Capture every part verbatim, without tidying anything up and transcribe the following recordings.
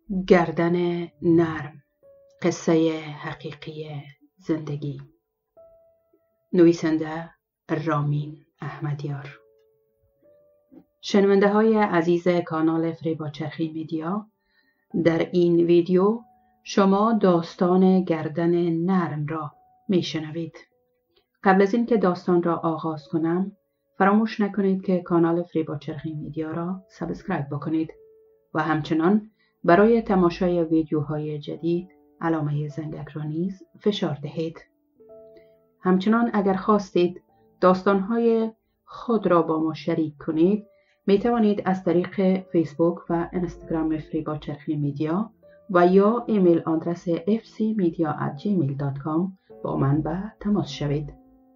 گردن نرم، قصه حقیقی زندگی. نویسنده رامین احمدیار. شنونده های عزیز کانال فریبا چرخی میدیا، در این ویدیو شما داستان گردن نرم را میشنوید. قبل از اینکه داستان را آغاز کنم، فراموش نکنید که کانال فریبا چرخی میدیا را سابسکرایب بکنید و همچنان برای تماشای ویدیوهای جدید علامه زنگک را نیز فشار دهید. همچنان اگر خواستید داستانهای خود را با ما شریک کنید، می توانید از طریق فیسبوک و اینستاگرام فریبا چرخی میدیا و یا ایمیل آدرس اف سی میدیا ات جیمیل دات کام با من به تماس شوید.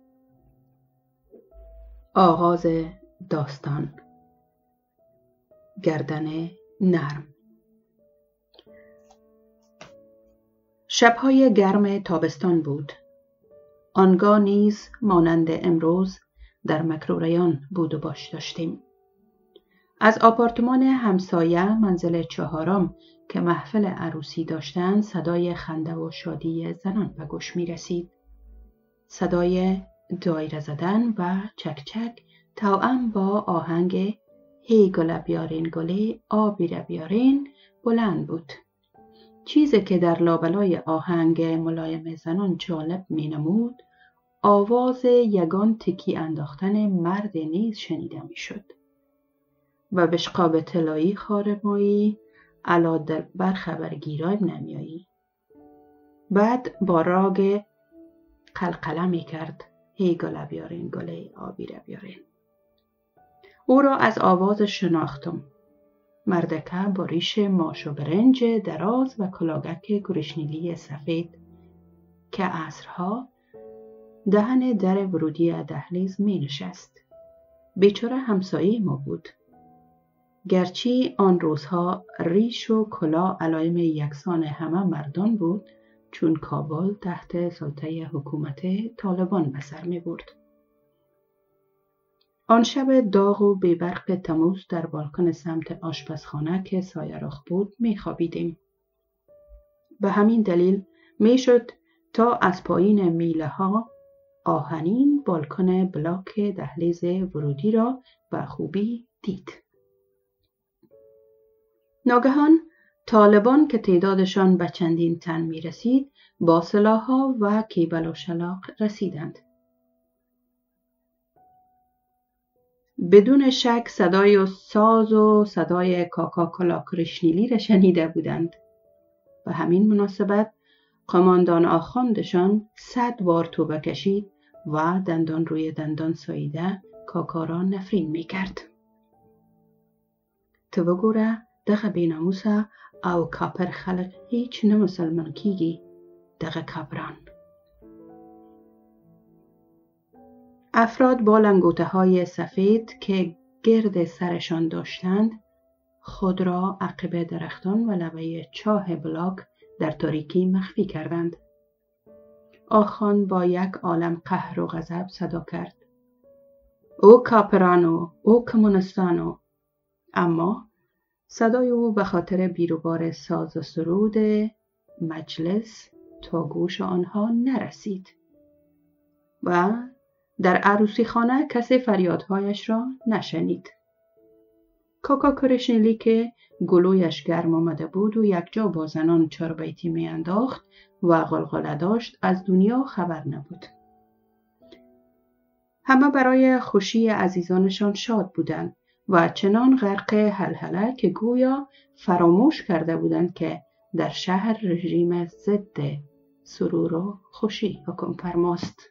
آغاز داستان. گردن نرم. شب‌های گرم تابستان بود. آنگاه نیز مانند امروز در مکروریان بود و باش داشتیم. از آپارتمان همسایه منزل چهارم که محفل عروسی داشتند صدای خنده و شادی زنان به گوش می رسید. صدای دایره زدن و چک چک توأم با آهنگ هی گله بیارین گله آبی را بیارین بلند بود. چیزی که در لابلای آهنگ ملایم زنان جالب می نمود، آواز یگان تکی انداختن مرد نیز شنیده می شد و بشقاب طلایی خارمایی علا بر خبرگیرای نمیایی. بعد با راگ قلقله می کرد هی گله بیارین گله آبی را بیارین. او را از آواز شناختم. مردکه با ریش ماش و برنج دراز و کلاگک گرشنیلی سفید که عصرها دهن در ورودی دهلیز می نشست. بیچاره همسایه ما بود. گرچه آن روزها ریش و کلا علائم یکسان همه مردان بود، چون کابل تحت سلطه حکومت طالبان به سر می برد. آن شب داغ و بیبرق تموز در بالکن سمت آشپزخانه که سایه رخ بود می خوابیدیم. به همین دلیل می شد تا از پایین میله ها آهنین بالکن بلاک دهلیز ورودی را به خوبی دید. ناگهان طالبان که تعدادشان به چندین تن می رسید با سلاح‌ها و کیبل و شلاق رسیدند. بدون شک صدای و ساز و صدای کاکا کلا کرشنیلی را شنیده بودند. به همین مناسبت قماندان آخوندشان صد بار توبه کشید و دندان روی دندان ساییده کاکا را نفرین می کرد. تو بگوره دغه بیناموسه او کاپر خلق هیچ نه مسلمان کیگی دغه کبران. افراد با لنگوته های سفید که گرد سرشان داشتند خود را عقب درختان و لبه چاه بلاک در تاریکی مخفی کردند. آخوان با یک عالم قهر و غضب صدا کرد: او کاپرانو، او کمونستانو. اما صدای او به خاطر بیروبار ساز و سرود مجلس تا گوش آنها نرسید و در عروسی خانه کسی فریادهایش را نشنید. کاکا کرشنیلی که گلویش گرم آمده بود و یک جا با زنان چاربیتی می انداخت و غلغله داشت از دنیا خبر نبود. همه برای خوشی عزیزانشان شاد بودند و چنان غرق هلهله که گویا فراموش کرده بودند که در شهر رژیم ضد سرور و خوشی حکم فرماست.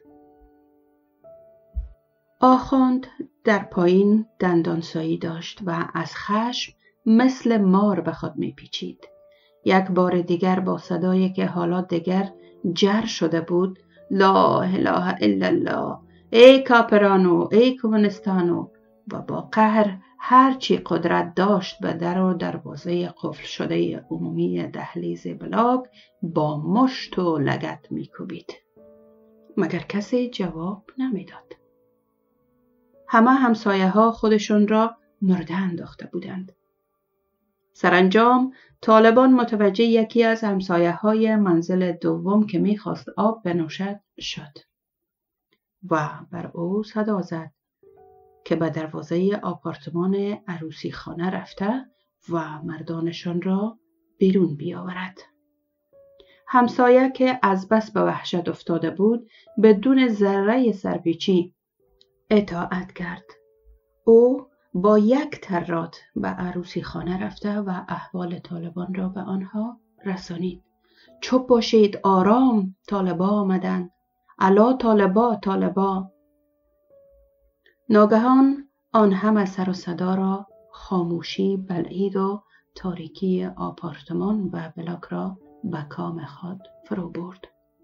آخوند در پایین دندانسایی داشت و از خشم مثل مار به خود می پیچید. یک بار دیگر با صدایی که حالا دیگر جر شده بود: لا اله الا الله، ای کاپرانو، ای کمونستانو، و با قهر هرچی قدرت داشت به در و دروازه قفل شده عمومی دهلیز بلاک با مشت و لگد می کوبید. مگر کسی جواب نمی داد. همه همسایه ها خودشون را مرده انداخته بودند. سرانجام طالبان متوجه یکی از همسایه های منزل دوم که میخواست آب بنوشد شد و بر او صدا زد که به دروازه آپارتمان عروسی خانه رفته و مردانشان را بیرون بیاورد. همسایه که از بس به وحشت افتاده بود بدون ذره سرپیچی اطاعت کرد. او با یک ترات به عروسی خانه رفته و احوال طالبان را به آنها رسانید. چوب باشید، آرام، طالبا آمدند. الا طالبا طالبا. ناگهان آن همه سر و صدا را خاموشی بلعید و تاریکی آپارتمان و بلاک را به کام خود فرو برد.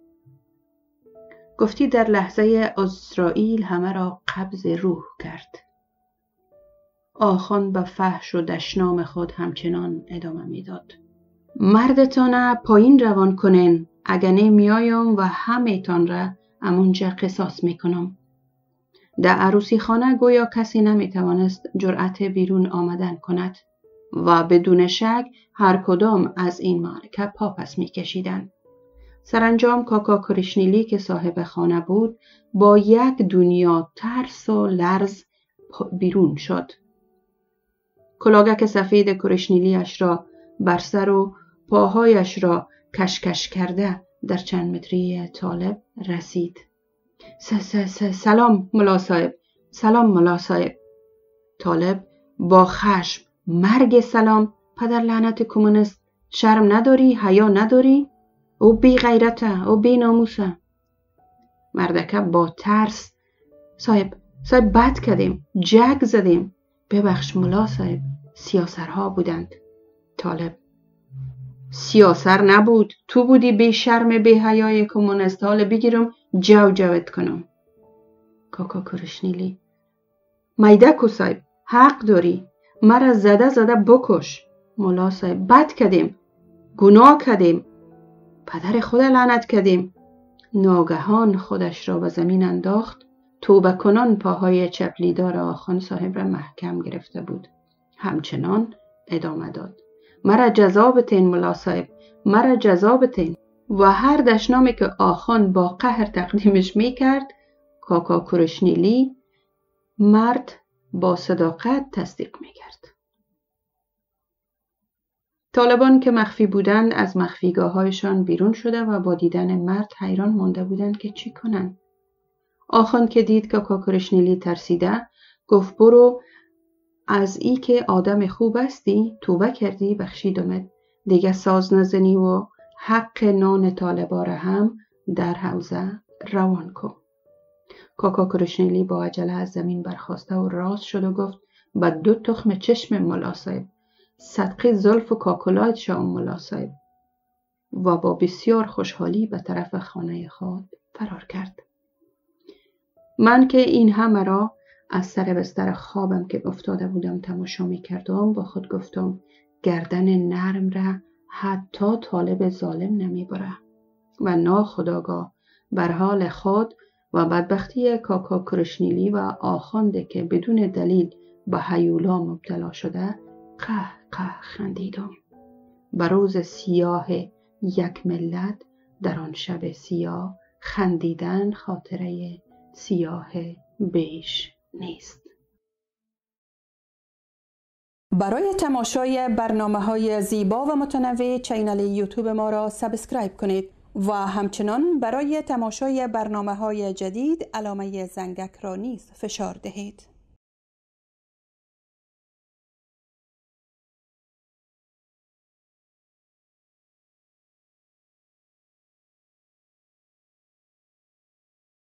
گفتی در لحظه عزرائیل همه را قبض روح کرد. آخوند به فحش و دشنام خود همچنان ادامه میداد. مردتان پایین روان کنین، اگه میایم و همه‌تان را امونجا قصاص میکنم. در عروسی خانه گویا کسی نمیتوانست جرأت بیرون آمدن کند و بدون شک هر کدام از این معرکه پا پس میکشیدند. سرانجام کاکا کریشنیلی که صاحب خانه بود با یک دنیا ترس و لرز بیرون شد. کلاگک سفید کریشنیلیش را بر سر و پاهایش را کشکش کرده در چند متری طالب رسید. س س س سلام ملا صاحب، سلام ملا صاحب. طالب با خشم: مرگ سلام، پدر لعنت کمونیست، شرم نداری، حیا نداری؟ او بی غیرته، او بی ناموسه. مردکه با ترس: صاحب صاحب بد کردیم، جگ زدیم، ببخش ملا صاحب، سیاسرها بودند. طالب: سیاسر نبود، تو بودی بی شرم بی حیای کمونیست، حال بگیرم جو جوت کنم. کاکا کریشنیلی: میدکو صاحب، حق داری، مرا زده زده بکش. ملا صاحب: بد کردیم، گناه کردیم، پدر خود لعنت کردیم. ناگهان خودش را به زمین انداخت. توبه کنان پاهای چپلیدار آخوند صاحب را محکم گرفته بود. همچنان ادامه داد: مرا جزا بتین ملا صاحب، مرا جزا بتین. و هر دشنامی که آخوند با قهر تقدیمش میکرد کاکا کریشنیلی مرد با صداقت تصدیق میکرد. طالبان که مخفی بودند از مخفیگاه هایشان بیرون شده و با دیدن مرد حیران مانده بودند که چی کنند. آخوند که دید که کاکا کریشنیلی ترسیده گفت: برو، از ای که آدم خوب هستی توبه کردی، بخشیدمت، دیگه ساز نزنی و حق نان طالبا را هم در حوزه روان کن. کاکا کریشنیلی با عجله از زمین برخاسته و راست شد و گفت: با دو تخم چشم ملا صاحب، صدقه زلف و کاکلایت شام ملا صاحب. و با بسیار خوشحالی به طرف خانه خود فرار کرد. من که این همه را از سر بستر خوابم که افتاده بودم تماشا می کردم با خود گفتم: گردن نرم را حتی طالب ظالم نمی بره. و ناخودآگاه بر حال خود و بدبختی کاکا کریشنیلی و آخونده که بدون دلیل به هیولا مبتلا شده قه قه خندیدم. بر روز سیاه یک ملت در آن شب سیاه خندیدن خاطره سیاه بیش نیست. برای تماشای برنامه‌های زیبا و متنوع چینل یوتیوب ما را سابسکرایب کنید و همچنان برای تماشای برنامه‌های جدید علامه زنگک را نیز فشار دهید.